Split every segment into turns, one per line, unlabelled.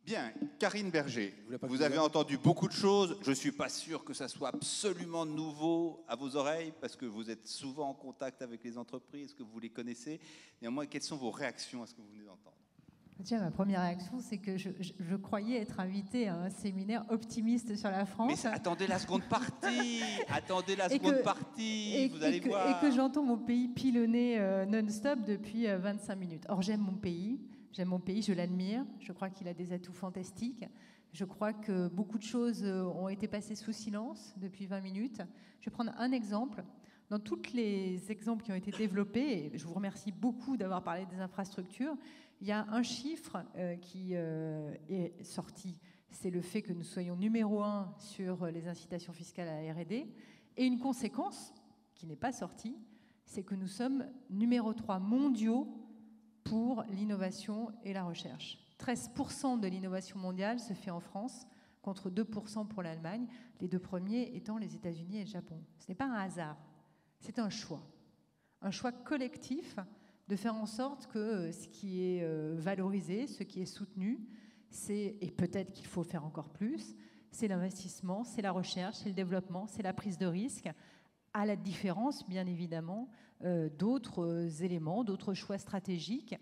Bien, Karine Berger,
pas
vous
que
avez entendu beaucoup de choses. Je ne suis pas sûr que ça soit absolument nouveau à vos oreilles, parce que vous êtes souvent en contact avec les entreprises, que vous les connaissez. Néanmoins, quelles sont vos réactions à ce que vous venez d'entendre?
Tiens, ma première réaction, c'est que je croyais être invitée à un séminaire optimiste sur la France.
Mais attendez la seconde partie. Attendez la seconde partie, vous allez voir.
Et que j'entends mon pays pilonner non-stop depuis 25 minutes. Or, j'aime mon pays, je l'admire, je crois qu'il a des atouts fantastiques. Je crois que beaucoup de choses ont été passées sous silence depuis 20 minutes. Je vais prendre un exemple. Dans tous les exemples qui ont été développés, et je vous remercie beaucoup d'avoir parlé des infrastructures, il y a un chiffre qui est sorti, c'est le fait que nous soyons numéro 1 sur les incitations fiscales à la R&D, et une conséquence qui n'est pas sortie, c'est que nous sommes numéro 3 mondiaux pour l'innovation et la recherche. 13% de l'innovation mondiale se fait en France, contre 2% pour l'Allemagne, les deux premiers étant les États-Unis et le Japon. Ce n'est pas un hasard, c'est un choix collectif de faire en sorte que ce qui est valorisé, ce qui est soutenu, et peut-être qu'il faut faire encore plus, c'est l'investissement, c'est la recherche, c'est le développement, c'est la prise de risque, à la différence, bien évidemment, d'autres éléments, d'autres choix stratégiques.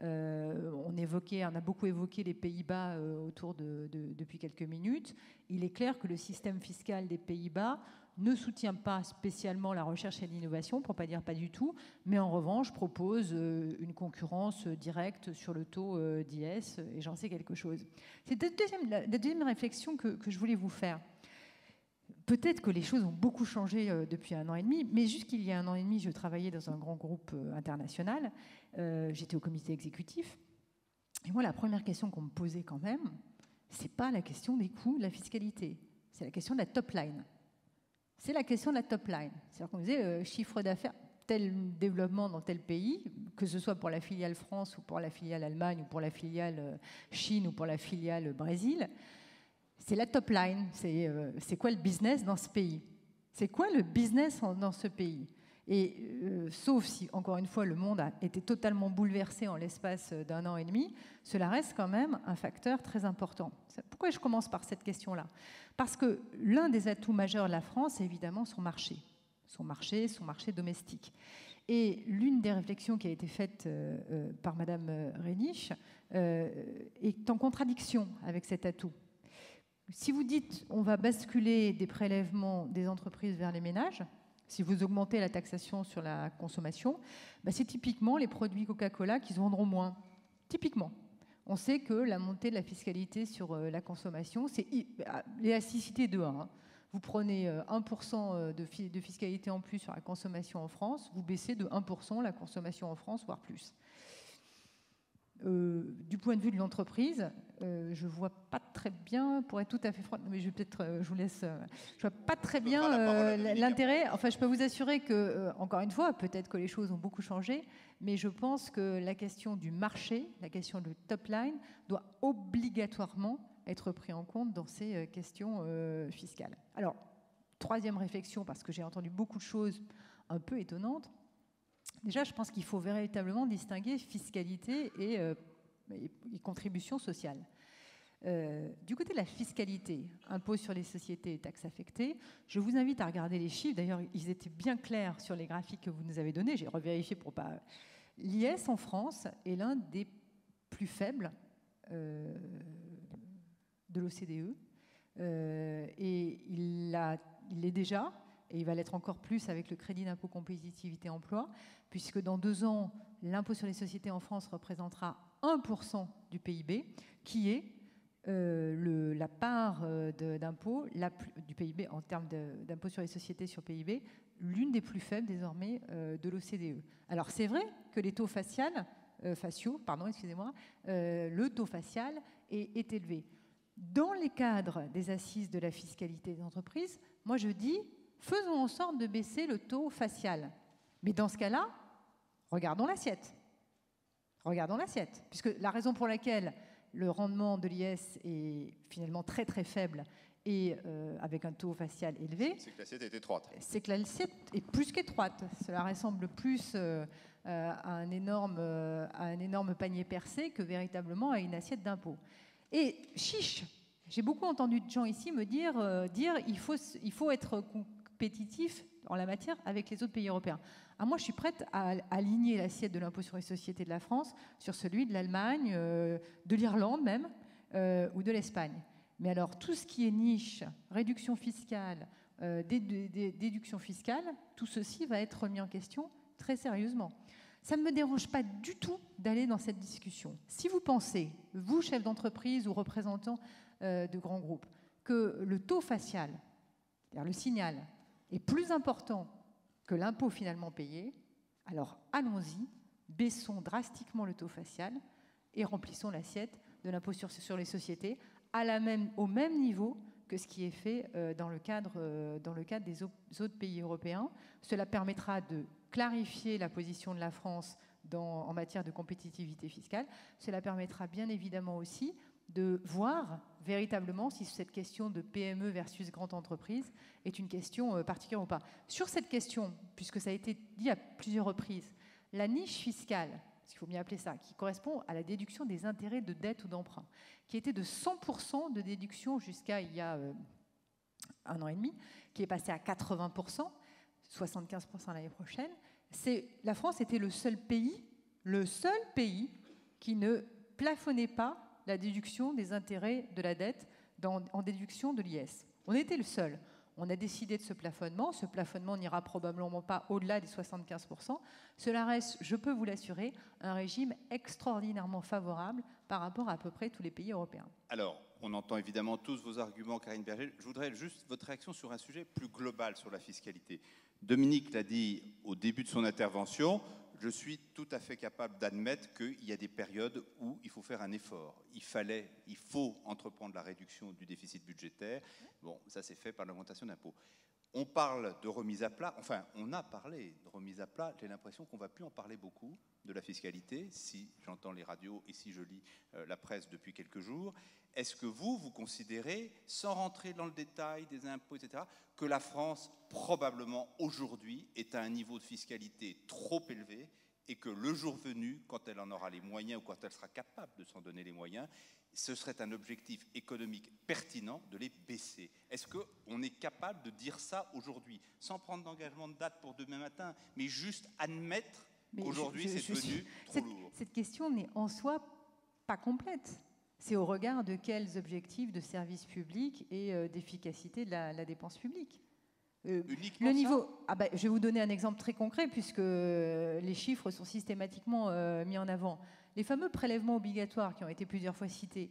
On a beaucoup évoqué les Pays-Bas depuis quelques minutes. Il est clair que le système fiscal des Pays-Bas ne soutient pas spécialement la recherche et l'innovation, pour ne pas dire pas du tout, mais en revanche propose une concurrence directe sur le taux d'IS, et j'en sais quelque chose. C'est la deuxième réflexion que je voulais vous faire. Peut-être que les choses ont beaucoup changé depuis 1 an et demi, mais jusqu'il y a 1 an et demi, je travaillais dans un grand groupe international, j'étais au comité exécutif, et moi la première question qu'on me posait quand même, c'est pas la question des coûts de la fiscalité, c'est la question de la top line. C'est la question de la top line. C'est-à-dire qu'on disait chiffre d'affaires, tel développement dans tel pays, que ce soit pour la filiale France ou pour la filiale Allemagne ou pour la filiale Chine ou pour la filiale Brésil, c'est la top line. C'est quoi le business dans ce pays? C'est quoi le business dans ce pays? Et sauf si, encore une fois, le monde a été totalement bouleversé en l'espace d'1 an et demi, cela reste quand même un facteur très important. Pourquoi je commence par cette question-là? Parce que l'un des atouts majeurs de la France, c'est évidemment son marché domestique. Et l'une des réflexions qui a été faite par Madame Reinisch est en contradiction avec cet atout. Si vous dites on va basculer des prélèvements des entreprises vers les ménages, si vous augmentez la taxation sur la consommation, c'est typiquement les produits Coca-Cola qui se vendront moins. Typiquement. On sait que la montée de la fiscalité sur la consommation, c'est l'élasticité de 1. Vous prenez 1% de fiscalité en plus sur la consommation en France, vous baissez de 1% la consommation en France, voire plus. Du point de vue de l'entreprise, je vois pas très bien, pour être tout à fait franc, mais je vous laisse. Je vois pas très bien l'intérêt. Enfin, je peux vous assurer que, encore une fois, peut-être que les choses ont beaucoup changé, mais je pense que la question du marché, la question de top line, doit obligatoirement être pris en compte dans ces questions fiscales. Alors, troisième réflexion, parce que j'ai entendu beaucoup de choses un peu étonnantes. Déjà, je pense qu'il faut véritablement distinguer fiscalité et contribution sociale. Du côté de la fiscalité, impôt sur les sociétés et taxes affectées, je vous invite à regarder les chiffres. D'ailleurs, ils étaient bien clairs sur les graphiques que vous nous avez donnés. J'ai revérifié pour pas... L'IS en France est l'un des plus faibles de l'OCDE. Et il l'est déjà, et il va l'être encore plus avec le crédit d'impôt compétitivité emploi, puisque dans 2 ans, l'impôt sur les sociétés en France représentera 1% du PIB, qui est la part d'impôt du PIB en termes d'impôt sur les sociétés sur PIB, l'une des plus faibles désormais de l'OCDE. Alors c'est vrai que les taux faciaux, le taux facial est élevé. Dans les cadres des assises de la fiscalité des entreprises, moi je dis, faisons en sorte de baisser le taux facial. Mais dans ce cas-là, regardons l'assiette. Regardons l'assiette. Puisque la raison pour laquelle le rendement de l'IS est finalement très très faible et avec un taux facial élevé...
C'est que l'assiette est étroite.
C'est que l'assiette est plus qu'étroite. Cela ressemble plus à un énorme panier percé que véritablement à une assiette d'impôt. Et chiche, j'ai beaucoup entendu de gens ici me dire il faut être compétitif en la matière avec les autres pays européens. Moi, je suis prête à aligner l'assiette de l'impôt sur les sociétés de la France sur celui de l'Allemagne, de l'Irlande même, ou de l'Espagne. Mais alors, tout ce qui est niche, réduction fiscale, déduction fiscale, tout ceci va être remis en question très sérieusement. Ça ne me dérange pas du tout d'aller dans cette discussion. Si vous pensez, vous, chef d'entreprise ou représentant de grands groupes, que le taux facial, c'est-à-dire le signal, est plus important que l'impôt finalement payé, alors allons-y, baissons drastiquement le taux facial et remplissons l'assiette de l'impôt sur les sociétés au même niveau que ce qui est fait dans le cadre des autres pays européens. Cela permettra de clarifier la position de la France en matière de compétitivité fiscale. Cela permettra bien évidemment aussi de voir véritablement si cette question de PME versus grande entreprise est une question particulière ou pas. Sur cette question, puisque ça a été dit à plusieurs reprises, la niche fiscale, il faut bien appeler ça, qui correspond à la déduction des intérêts de dette ou d'emprunt, qui était de 100% de déduction jusqu'à il y a 1 an et demi, qui est passé à 80%, 75% l'année prochaine. La France était le seul pays qui ne plafonnait pas la déduction des intérêts de la dette en déduction de l'IS. On était le seul. On a décidé de ce plafonnement. Ce plafonnement n'ira probablement pas au-delà des 75%. Cela reste, je peux vous l'assurer, un régime extraordinairement favorable par rapport à peu près tous les pays européens.
Alors, on entend évidemment tous vos arguments, Karine Berger. Je voudrais juste votre réaction sur un sujet plus global sur la fiscalité. Dominique l'a dit au début de son intervention, je suis tout à fait capable d'admettre qu'il y a des périodes où il faut faire un effort. Il faut entreprendre la réduction du déficit budgétaire. Bon, ça c'est fait par l'augmentation d'impôts. On parle de remise à plat, enfin on a parlé de remise à plat, j'ai l'impression qu'on ne va plus en parler beaucoup de la fiscalité, si j'entends les radios et si je lis la presse depuis quelques jours. Est-ce que vous considérez, sans rentrer dans le détail des impôts, etc., que la France, probablement aujourd'hui, est à un niveau de fiscalité trop élevé et que le jour venu, quand elle en aura les moyens ou quand elle sera capable de s'en donner les moyens, ce serait un objectif économique pertinent de les baisser? Est-ce qu'on est capable de dire ça aujourd'hui, sans prendre d'engagement de date pour demain matin, mais juste admettre qu'aujourd'hui c'est devenu trop lourd?
Cette question n'est en soi pas complète. C'est au regard de quels objectifs de service public et d'efficacité de la dépense publique.
Uniquement
le niveau, je vais vous donner un exemple très concret puisque les chiffres sont systématiquement mis en avant. Les fameux prélèvements obligatoires qui ont été plusieurs fois cités,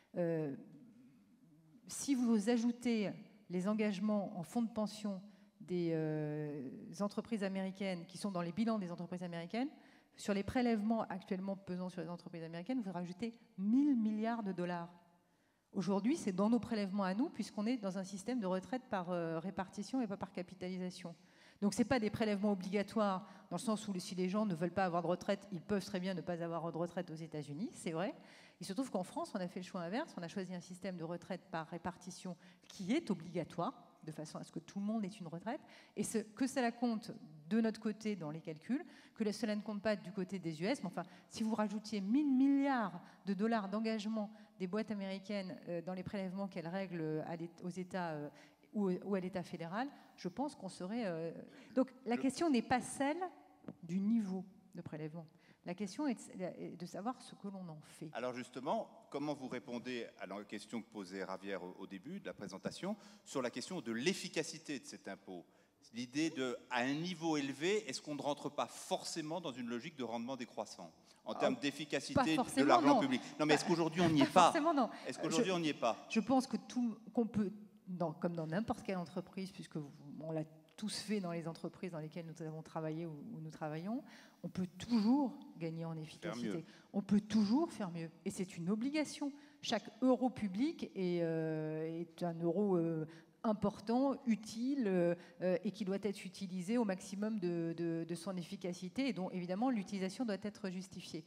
si vous ajoutez les engagements en fonds de pension des entreprises américaines qui sont dans les bilans des entreprises américaines, sur les prélèvements actuellement pesant sur les entreprises américaines, vous rajoutez 1000 milliards de dollars. Aujourd'hui, c'est dans nos prélèvements à nous, puisqu'on est dans un système de retraite par répartition et pas par capitalisation. Donc ce n'est pas des prélèvements obligatoires, dans le sens où si les gens ne veulent pas avoir de retraite, ils peuvent très bien ne pas avoir de retraite aux États-Unis, c'est vrai. Il se trouve qu'en France, on a fait le choix inverse, on a choisi un système de retraite par répartition qui est obligatoire, de façon à ce que tout le monde ait une retraite, et que cela compte de notre côté dans les calculs, que cela ne compte pas du côté des US. Mais enfin, si vous rajoutiez 1000 milliards de dollars d'engagement des boîtes américaines dans les prélèvements qu'elles règlent aux États ou à l'État fédéral, je pense qu'on serait... Donc la question n'est pas celle du niveau de prélèvement. La question est de savoir ce que l'on en fait.
Alors justement, comment vous répondez à la question que posait Ravière au début de la présentation sur la question de l'efficacité de cet impôt? L'idée à un niveau élevé, est-ce qu'on ne rentre pas forcément dans une logique de rendement décroissant en termes d'efficacité de l'argent public? Non, mais est-ce qu'aujourd'hui on n'y est pas?
Forcément non.
Est-ce qu'aujourd'hui on n'y est pas?
Je pense qu'on peut, comme dans n'importe quelle entreprise, puisque on l'a tous fait dans les entreprises dans lesquelles nous avons travaillé ou nous travaillons, on peut toujours gagner en efficacité. On peut toujours faire mieux. Et c'est une obligation. Chaque euro public est un euro important, utile et qui doit être utilisé au maximum de son efficacité et dont évidemment l'utilisation doit être justifiée.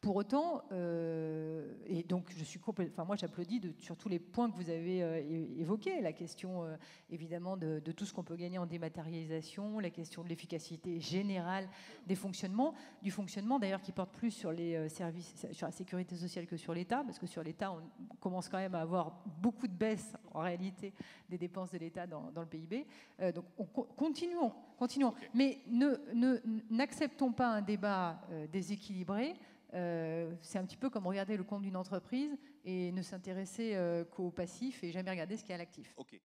Pour autant, et donc je suis enfin moi j'applaudis sur tous les points que vous avez évoqués, la question évidemment de tout ce qu'on peut gagner en dématérialisation, la question de l'efficacité générale du fonctionnement d'ailleurs qui porte plus sur les services, sur la sécurité sociale que sur l'État, parce que sur l'État on commence quand même à avoir beaucoup de baisse en réalité des dépenses de l'État dans le PIB. Donc continuons,
Okay.
mais n'acceptons pas un débat déséquilibré. C'est un petit peu comme regarder le compte d'une entreprise et ne s'intéresser qu'au passif et jamais regarder ce qu'il y a à l'actif.
Okay.